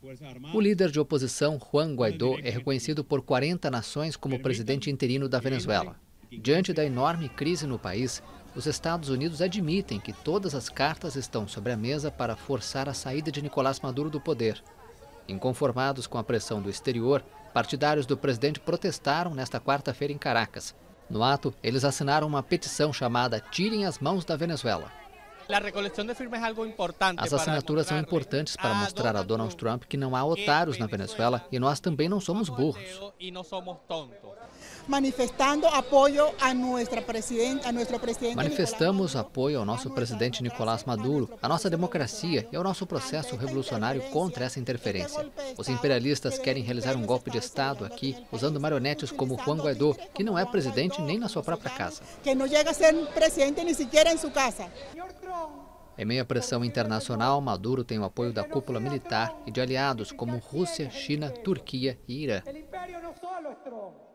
O líder de oposição, Juan Guaidó, é reconhecido por 40 nações como presidente interino da Venezuela. Diante da enorme crise no país, os Estados Unidos admitem que todas as cartas estão sobre a mesa para forçar a saída de Nicolás Maduro do poder. Inconformados com a pressão do exterior, partidários do presidente protestaram nesta quarta-feira em Caracas. No ato, eles assinaram uma petição chamada Tirem as Mãos da Venezuela. As assinaturas são importantes para mostrar a Donald Trump que não há otários na Venezuela e nós também não somos burros. Manifestamos apoio ao nosso presidente Nicolás Maduro, à nossa democracia e ao nosso processo revolucionário contra essa interferência. Os imperialistas querem realizar um golpe de Estado aqui, usando marionetes como Juan Guaidó, que não é presidente nem na sua própria casa. Que não chega a ser presidente nem sequer em sua casa. Em meio à pressão internacional, Maduro tem o apoio da cúpula militar e de aliados como Rússia, China, Turquia e Irã.